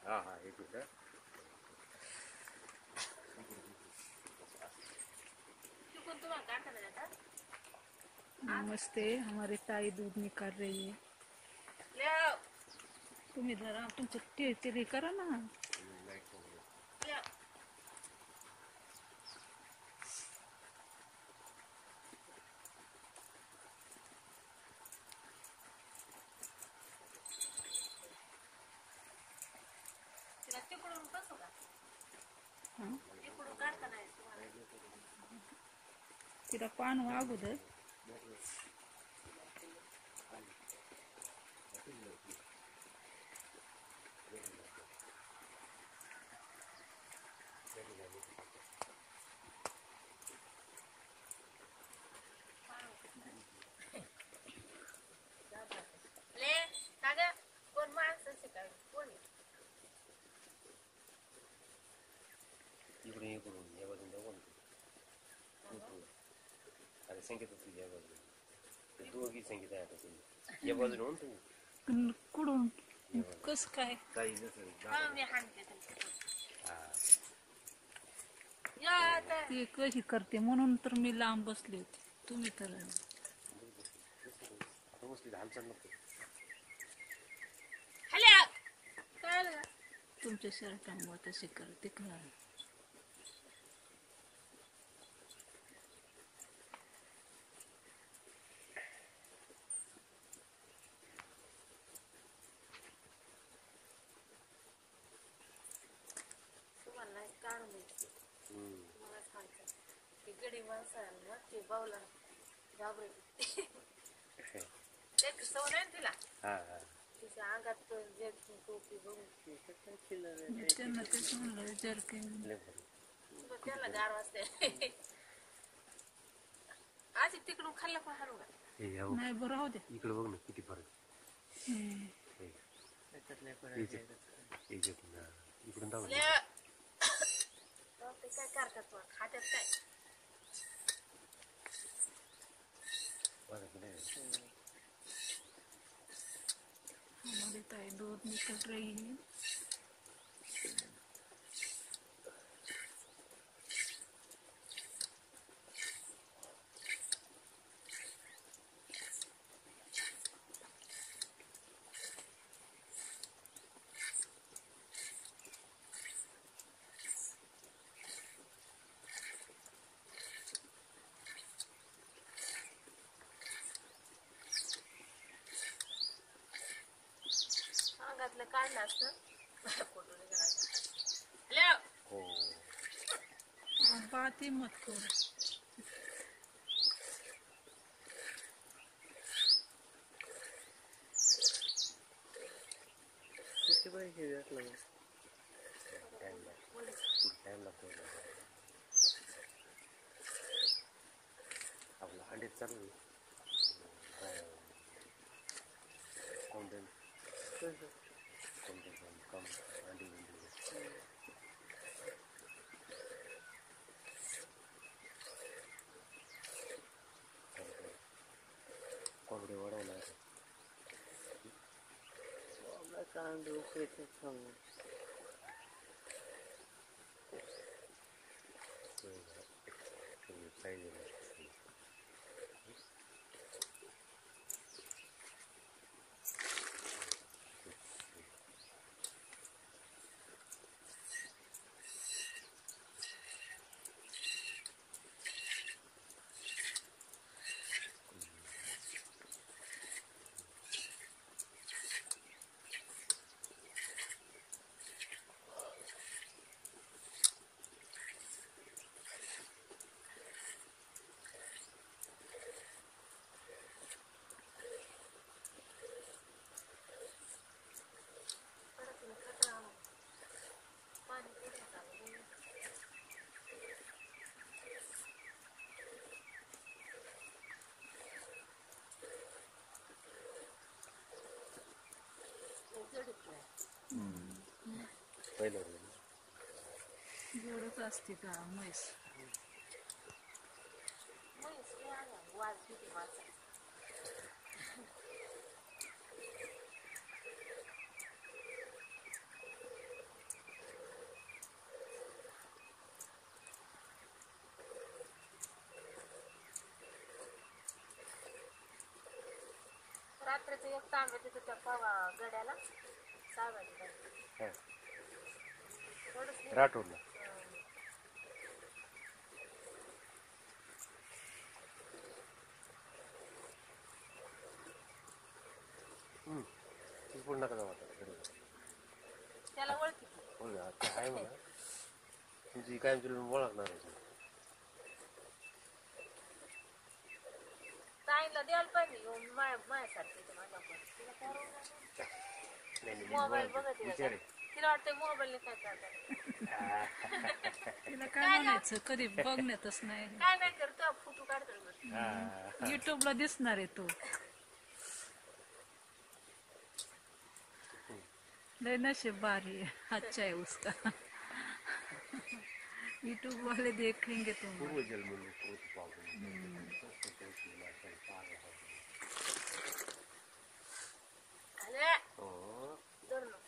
हाँ हाँ एक मिनट नमस्ते, हमारी ताई दूध निकाल रही है। तुम इधर आओ, तुम चट्टी करो ना। तिला पान अगोदर संगीत दोघी संगीत आहे आता या बाजूला कुठून कस काय काही ते कशी करते म्हणून तर मी लांब बसले होते. तुम्ही तर हालचाल नको तुमच्या शर्टामुळे तशी करते का? गडी माणसाला ते बावला घाबरत सवय नाही तिला तिच्या अंगात टोपी बघून त्यांना तेच म्हणलं त्याला गार वाजते आज तिकडून खाल्ला पण हरवू नाही बरं राहू दे. इकडे बघ ना किती फरक इकडून काय करतात खात्यात काय हमारी ताई दूध निकल रही है. काढलं असतं बात ही मत करो. किती पैसे घेतलं आपला अंडीत चालू कम अंडी कोंबडी वाढवला कांदे उकळीचे खाऊ जोडच असते का म्हैस? वाज किती वाज रात्रीचं एक तांबे तिथं त्या गड्याला सांगायचं हां थोडंच नाही. राठोडला ती पण नका जाऊ आता घरी त्याला ओळखी हो ना ते आहे म्हणा तुमची काय तुला ओळखणार आहे ताईला द्यायला पाहिजे येऊन माझ्यासारखी तर माझ्याकडे तिला करावं लागेल. नाही मोबाईल बघत विचार तिला वाटतं मोबाईलने काय करतात तिला काय म्हणायचं कधी बघण्यातच नाही काय नाही करतो फोटो काढतो युट्यूबला दिसणार आहे तू लय नशीब बारी है अच्छा है उसका यूट्यूब वाले देखेंगे तुम पूर्व जन्म में कोई पागल अरे oh धर ना.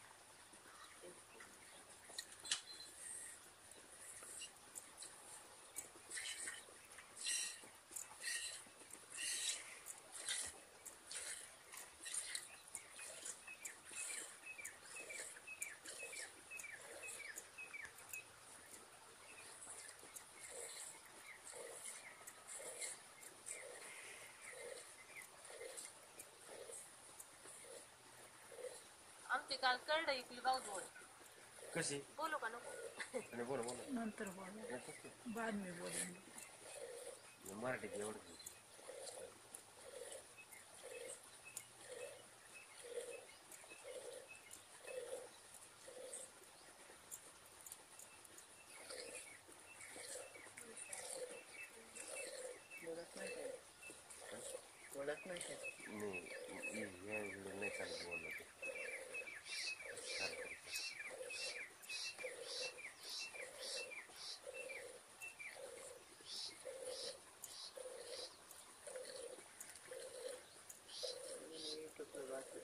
आमची काल कळलं इकली बाजू कशी बोलू का नको आणि बोला बोला नंतर बोला बाद में बोलेंगे मराठीत एवढं बोलत नाही काय नाही नाही चालत बोललं ते युट्यूबला बाकी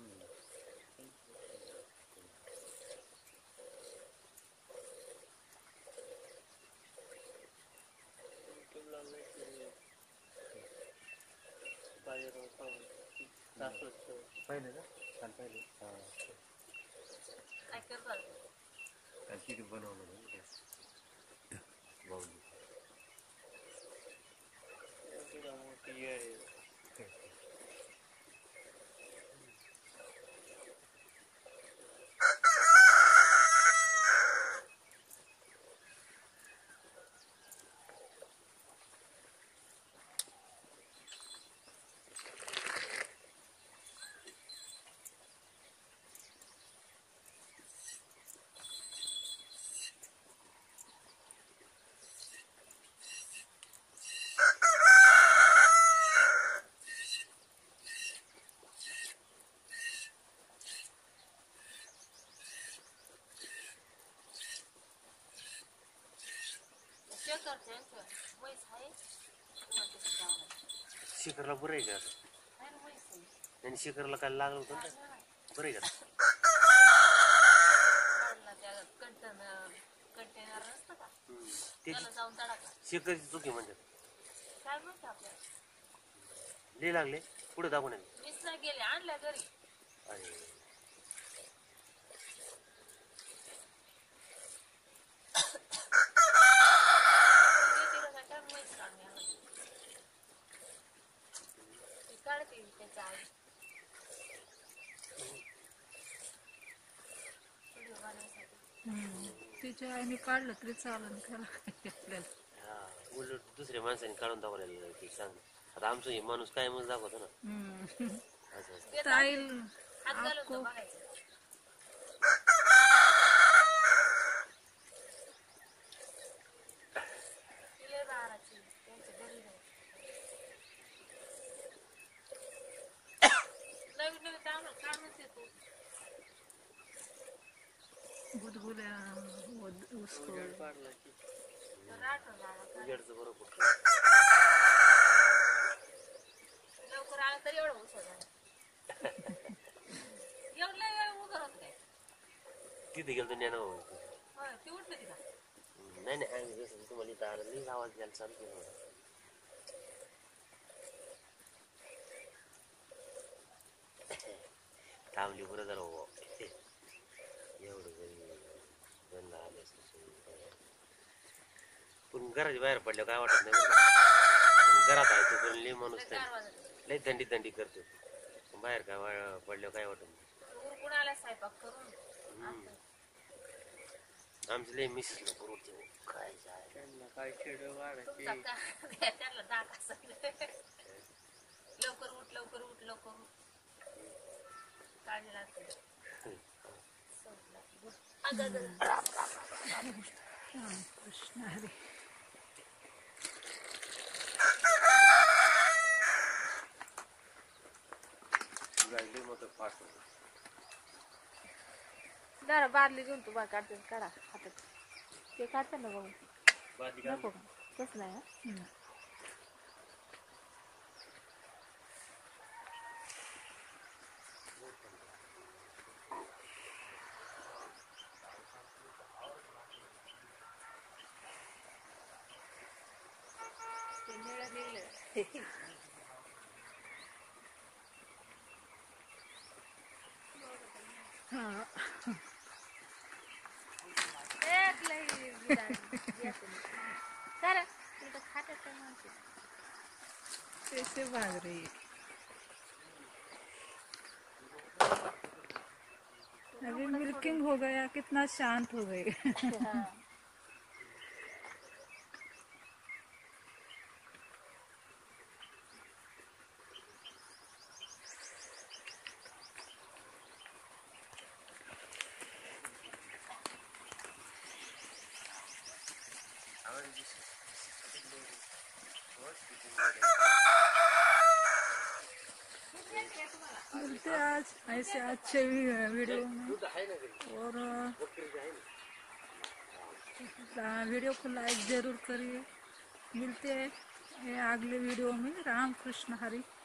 युट्यूबला नाही बाहेर सासवड पाहिलं ना काल पाहिलं हां काय करतात काल किती बनवलं ना भाऊनी तुला मोठी येळ आहे शेखरच्या म्हैस आहे शिखरला बरं आहे का म्हैस आहे आणि शिखरला काय लागलं होतं ना बरं आहे का काढला त्या कंटेनर नसतं का त्याला जाऊन तडाका शिखरची चुकी म्हणजे काय म्हणतो आपल्याला लई लागले पुढे दाखवून मीच नाही गेले आणल्या घरी अरे काढते त्याच्या आई तिच्या आईने काढलं तरी चालेल त्याला काय आपल्याला हा उलट दुसऱ्या माणसाने काढून दाखवलेलं ते सांग आता आमचं हे माणूस काय मग दाखवतो ना असं असं स्टाईल हात घालून तर आपको बघायचं तिला बाराची त्यांच्या घरी नाही नवीन नवीन चांगलं काय म्हणते तू गुदगुल्या उसको पाडला की राठव झाला काय उजेडचं बरोबर लवकर आला तर एवढं उसळ झालं एवढं लय वेळ उभं राहत काय तिथे गेलो ज्ञान होय ती उठली ती का नाही नाही आम्ही जसं तुम्हाला इथं आलं नाही आवाज द्यायला चालू केलं थांबली बरं जरा हो एवढं जरी बंद आले पण घराच्या बाहेर पडलं काय वाटत नाही घरात आहे तो बनली माणूस लई थंडी थंडी करतो बाहेर काय पडलं काय वाटत नाही उरकून आला स्वयंपाक करून आमची लई मिसेसला पुरवते काय जाय त्यांना काय शेड वाढायचे त्याला दात असं लवकर उठ लवकर उठ लवकर उठ काळजी लागते कृष्ण हरी गाडी मग फास्ट जरा बारली घेऊन तू बा काढते काढा हातात ते काढते ना बघू नको का तसं नाही हा ते निळं निघलं हा एक लई चला तुला खात्यात म्हणते कैसे भाग रही है अभी मिल्किंग हो गया कितना शांत हो गई मिलते आज ऐसे अच्छे वीडियो में और वीडियो को लाइक जरूर करिए मिलते हैं अगले वीडियो में राम कृष्ण हरि